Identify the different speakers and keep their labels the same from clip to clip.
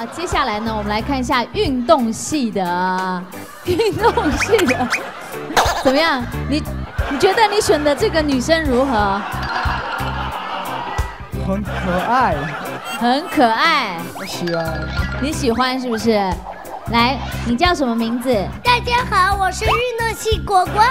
Speaker 1: 啊，接下来呢，我们来看一下运动系的，怎么样？你觉得你选的这个女生如何？
Speaker 2: 很可爱，
Speaker 1: 很可爱。
Speaker 2: 我喜欢。
Speaker 1: 你喜欢是不是？来，你叫什么名字？
Speaker 3: 大家好，我是运动系果果。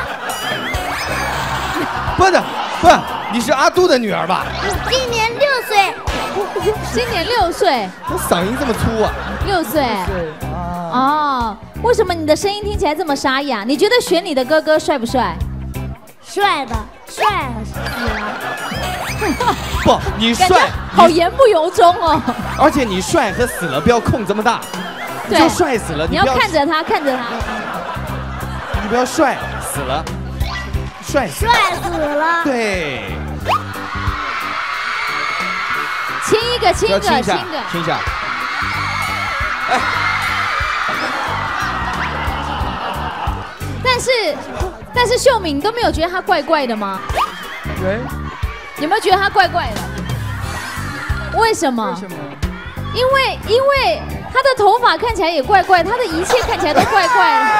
Speaker 4: 不是，你是阿杜的女儿吧？
Speaker 3: 今年6岁。
Speaker 1: 今年6岁。
Speaker 4: 我嗓音这么粗啊
Speaker 1: ？6岁。哦，为什么你的声音听起来这么沙哑？你觉得选你的哥哥帅不帅？
Speaker 3: 帅的，帅死了。
Speaker 4: 不，你帅，
Speaker 1: 好言不由衷哦。
Speaker 4: 而且你帅和死了不要空这么大，你就帅死了。
Speaker 1: 你要看着他，看着他。
Speaker 4: 你不要帅死了，帅死
Speaker 3: 了。
Speaker 4: 对。
Speaker 1: 亲一个，亲一个，亲一个，
Speaker 4: 亲一下。哎。
Speaker 1: 但是秀敏，你都没有觉得他怪怪的吗？
Speaker 2: 对。
Speaker 1: 有没有觉得他怪怪的？为什么？因为他的头发看起来也怪怪，他的一切看起来都怪怪的。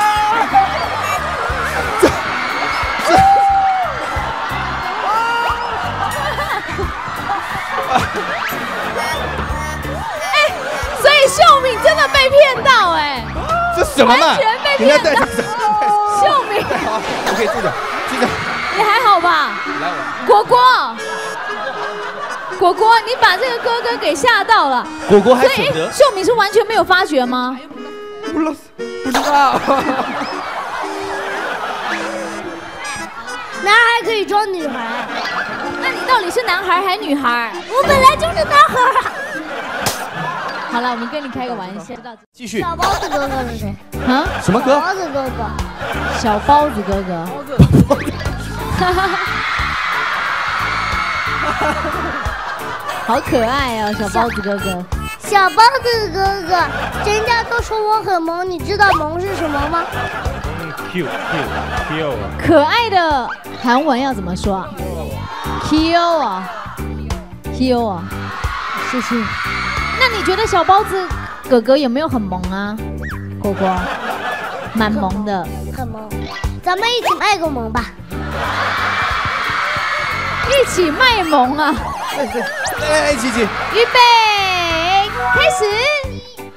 Speaker 1: 哎，所以秀敏真的被骗到哎。
Speaker 4: 这什么嘛？
Speaker 1: 完全被骗到。秀敏。
Speaker 4: 好，我可以住着。
Speaker 1: 你还好吧？
Speaker 4: 来，
Speaker 1: 果果，你把这个哥哥给吓到了。
Speaker 4: 果果还选择。
Speaker 1: 秀敏是完全没有发觉吗？
Speaker 4: 不知道。
Speaker 3: 男孩可以装女孩。
Speaker 1: 那你到底是男孩还是女孩？
Speaker 3: 我本来就是男孩啊。
Speaker 1: 好了，我们跟你开个玩笑。
Speaker 4: 继续。
Speaker 3: 小包子哥哥是谁？
Speaker 1: 啊？
Speaker 4: 什么哥？
Speaker 3: 包子哥哥。
Speaker 1: 小包子哥哥。好可愛啊，小包子哥哥。
Speaker 3: 小包子哥哥，人家都说我很萌，你知道萌是什么吗
Speaker 4: ？Q。
Speaker 1: 可愛的韓文要怎麼說啊 ？Q 啊 ，Q 啊，謝謝。那你覺得小包子哥哥有沒有很萌啊？果果，蠻萌的。
Speaker 3: 很萌，咱們一起賣個萌吧。
Speaker 1: 一起賣萌啊！
Speaker 4: 来，琪琪，
Speaker 1: 预备，开始。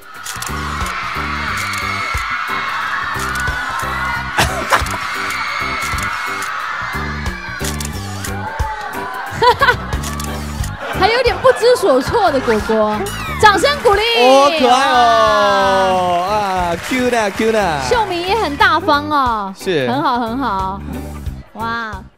Speaker 1: 还有点不知所措的果果，掌声鼓励。
Speaker 4: 哦，可爱哦，啊 ，Q 的。
Speaker 1: 秀敏也很大方哦，
Speaker 4: 是，
Speaker 1: 很好，哇。